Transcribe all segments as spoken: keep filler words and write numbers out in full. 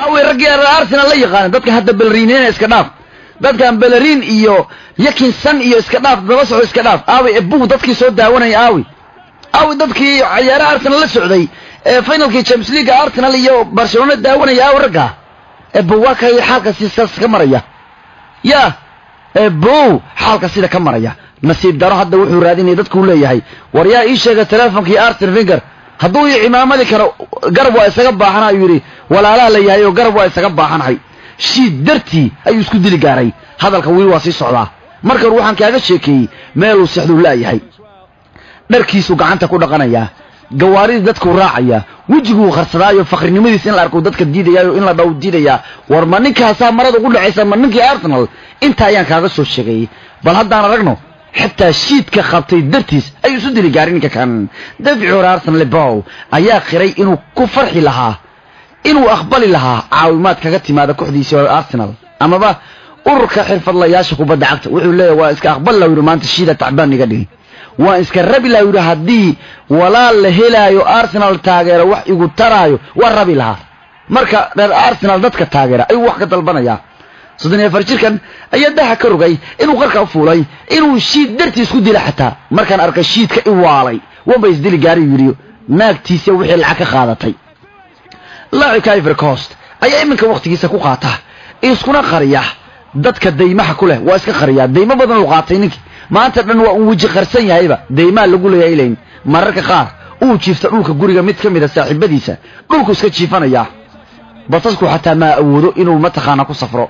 awi raggeer Arsenal la yaqaan dadka hadda balariineen iska dhaaf dadkan balariin iyo yakin san iyo iska dhaaf daba soo iska dhaaf awi ebu dadkii soo daawanay awi awi dadkii ciyaaraha Arsenal la socday ee finalkii Champions League Arsenal iyo Barcelona daawanay awi ragga ebu waa kay xalka sidaas ka maraya ya ebu xalka sida ka maraya nasiib daro hadda wuxuu raadinay dadku leeyahay war yaa ii sheegay telefonkii Arsene Wenger hadduu imaamadi karo garab waa isaga baahanay yiri walaalaha la yahay oo garab waa isaga baahanay shid dartii ay isku dili gaaray hadalka wii waa sii socdaa marka ruuxan kaaga sheekeeyay meel uu saxdu laayahay dharkiisu gacanta ku dhaqanaya gawaarida dadku raacaya wajigu qarsadaayo faqrinimadiisa in la arko dadka diidayo in la dhaw diidaya war ma ninkaas marada ugu dhacaysa ma ninkii Arsenal inta ayaan kaaga soo sheegay bal haddaan aragno حتى شيت كخبطي درتيس أي سود اللي قارين كان دفع أرسنال لباو أيا خيري إنه كفرح لها إنه أقبل لها عاومات كجتي ماذا كحدي سوى أرسنال أما با أرك حرف الله ياشق وبدعكت ويقول له وإسك أقبل له يرومان تشيلة تعبان قدي وإسك الربي لا يروح هدي ولا لهلا يو أرسنال تاجر وح يقول ترايو والربي لها مركا أرسنال ضدك تاجر أي واحد طلبنا يا صدني فرشكن أيدها كرجي إنه غرق أفولي إنه الشيء درتي سكودي لحتى ما كان أرك الشيء كإوالي وبيز دلي جاري يريو ناك تيسوي العك خاضتي لا كايفر كوست أي منك وقت يسكو قاطع إسكنا خريح ضدك دايما حكله واسك خريح دايما بدن القاطينك ما أنت من وجه خرسين يا هيبة دايما اللي يقول يا إلين مرك خار أو شيف تقولك جوري ميت كم إذا ساحب بديسة قولك سكت شيفنا يا بتصكو حتى ما أودو إنه ما تخانقو صفرو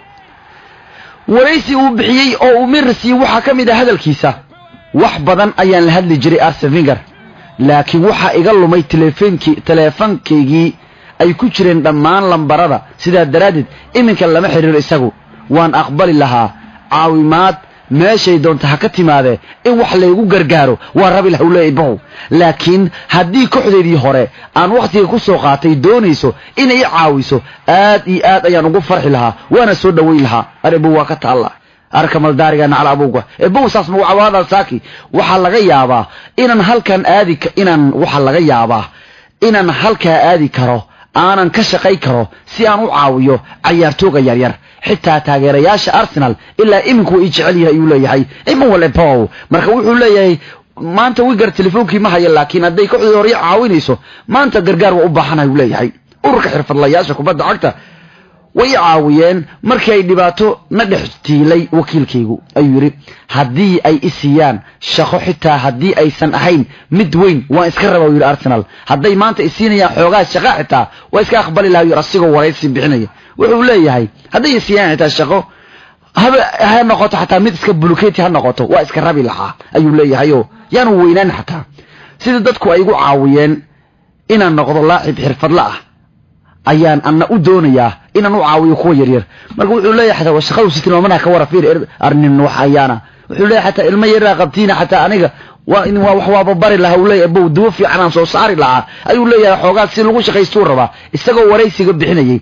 وليسي وبحيي أو مرسي وحكم إذا هذا الكيسة وحبضا أيان لهذا جري أرسن فينجر لكن وحا إقلو مي تليفون كي تليفون كيجي أي كتشرين دمان لمبرادة سيدا الدرادد إمن كان لما حرير إساقو وان أقبل لها عاومات ماشي دون تحكتي ماذا إن وحلا يقو قرقارو واربي الهولاء يبعو لكن هدي كحدي دي هوري أن وقتي يكسو قاتي دونيسو إن يعاويسو آد إي آد أيان نقو فرح لها وانا سود وي لها أربو واكت الله أركم الدارقان على أبوك إبو ساسمو عوادا ساكي وحال غيابا إنن هل كان آدي إنن وحال غيابا إنن هل كان آدي كرو aanan ka shaqay karo si aan u caawiyo ciyaartooyga yar yar xitaa taageerayaasha Arsenal ilaa iminku ay jecel yahay uu leeyahay imin wala Paul marka wuxuu leeyahay maanta wigar telefoonkii ma hayo laakiin haday ku xidhoor caawinayso maanta gargaar waa u baahanahay uu leeyahay ururka xirfadlayaasha kubadda cagta way caawiyeen markii ay dhibaato na dhextiilay wakiilkaygu ayuu yiri hadii ay isiyaan shaqo xitaa hadii aysan ahayn mid weyn waa iska raba yiri Arsenal haday maanta isiinayaan xoogaa shaqo xitaa waa iska aqbali lahayo rasigo waraysi bixinaya wuxuu leeyahay haday isiyaan xitaa shaqo haba ha noqoto xitaa mid iska bulukeeti ha noqoto waa iska rabi lahaa ayuu leeyahay yaanu weynaan xitaa sida dadku ay igu caawiyeen inaan noqdo laacib xirfadla ah ayaan anna u doonayaa inaan u caawiyo kuwa yar yar marka wuxuu leeyahay xataa shaqadu si tilmaamaha ka wara fiir arnin waxayana wuxuu leeyahay xataa ilma yar qabtiina xataa aniga waa in waa wax waaba bari lahaa uu leeyahay bow duwa fiican aan soo saari lahaa ayuu leeyahay xoogaa si lagu shaqaysto raba isagoo waraysiga bixinayay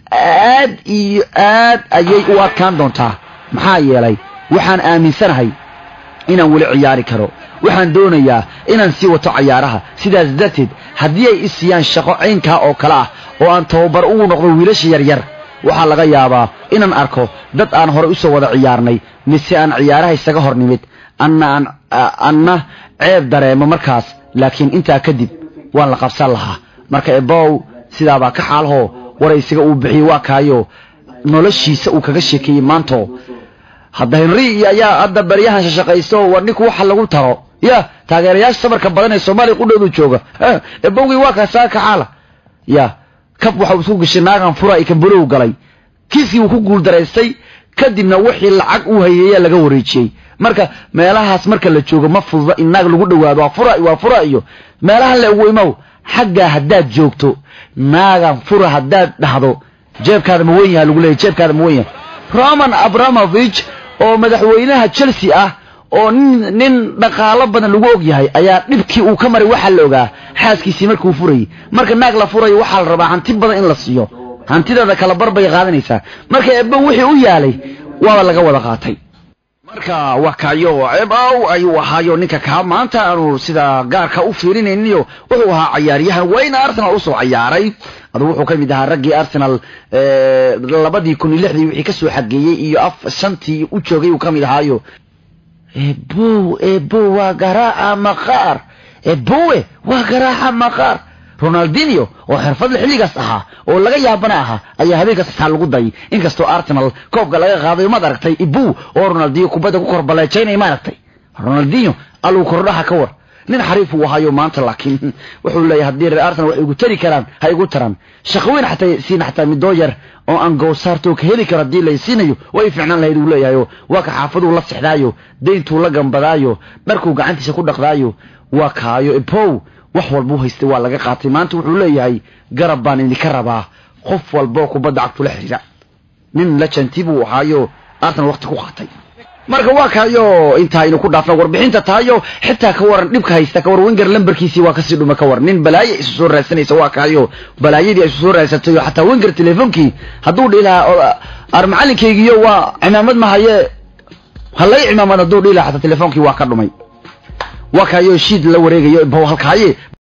aad iyo aad ayay u adkaan doontaa maxaa yeelay waxaan aaminsanahay inaan wali ciyaari karo waxaan doonayaa inaan sii wato ciyaaraha sidaas darteed haddii ay isiyaan shaqo caynka oo kala ah oo aan tababar ugu noqdo wiilasha yar yar waxa laga yaabaa inaan arko dad aan hore u soo wada ciyaarnay mise aan ciyaaraha isaga hor nimid anna anna ceeb dareemo markaas laakiin intaa kadib waan la qabsan lahaa marka ebow sidaaba ka xaalho waraysiga uu bixiyo waa kaayo noloshiisa uu kaga sheekeeyay maanto hadda Henry ayaa hadda bariyahan shaqaysto warniku waxa lagu taro ya taageerayaasha sabarka badan ee Soomaaliya ku dhow jooga ebowgi waa ka saaka xaala ya kab waxa uu soo gashay naagan fura ay ka bulow galay kiiskii uu ku guul dareystay kadibna wixii lacag uu hayay laga wareejiyay marka meelahaas marka la joogo ma fududa in naag lagu dhawaado fura waa fura iyo meelaha la ugu imaw xagga hadaad joogto naagan fura hadaad dhahdo jeebkaada ma weyn yahay lagu leeyahay jeebkaada ma weyn yahay Roman Abramovich oo madaxweynaha Chelsea ah oo nin dhaqaale badan lagu og yahay ayaa dhibkii uu ka maray waxa la ogaa xaaskiisii markuu furay marka naag la furay waxa la rabaa hanti badan in la siiyo hantidada kala barbay qaadanaysa marka eebba wixii u yaalay waa laga wada qaatay marka wakayo eebow ayuu ahaayo ninka ka maanta aanu sida gaarka u fiirinayniyo wuxuu ahaa ciyaaryahan weyn Arsenal u soo ciyaaray adu wuxuu ka mid ahaa raggii Arsenal ee labadii kun iyo lixdii wixii ka soo xageeyay iyo af shantii u joogay uu ka mid ahaayo ebo ebo waa garaaca maqaar ebo waa garaaca maqaar Ronaldinho oo xirfad xilligaas ahaa oo laga yaabana ahaa ayaa habeenkaas sax lagu day inkastoo Arsenal koobka laga qaaday ma aragtay ebo oo Ronaldinho kubadda ku korbaleeynay ma aragtay Ronaldinho aluu kordhaha ka war nin xariif uu hayo maanta laakiin wuxuu leeyahay hadii Arsenal wax ugu tari karaan hay ugu taran shaqooyin xataa siin xataa midooyar oo aan goosarto ka heli karo hadii la siinayo way fiicnaan lahayd uu leeyahay waa ka xaafadu la sixdaayo deyntu la gambadaayo dharku gacantiisa ku dhaqdaayo waa kaayo ebo wax walba haystay waa laga qaatay maanta wuxuu leeyahay garab baan idin ka rabaa qof walba kubadda cagtu la xiriira nin la jantibu hayo Arsenal waqti ku qaatay marka waa kaayo inta aynu ku dhaafno warbixinta taayo xitaa ka waran dhibka haysta ka war Wenger lambarkiisi waa ka sii dhuma ka war nin balaaye isu soo raadsanaysa waa kaayo balaayadii isu soo raadsatay xataa Wenger telefonkii haduu dhilaa ar macallinkeygiyo waa cimaamad ma haye halay cimaamad haduu dhilaa xataa telefonkii waa ka dhumay waa kaayo shiid la wareegayo baa halkaaye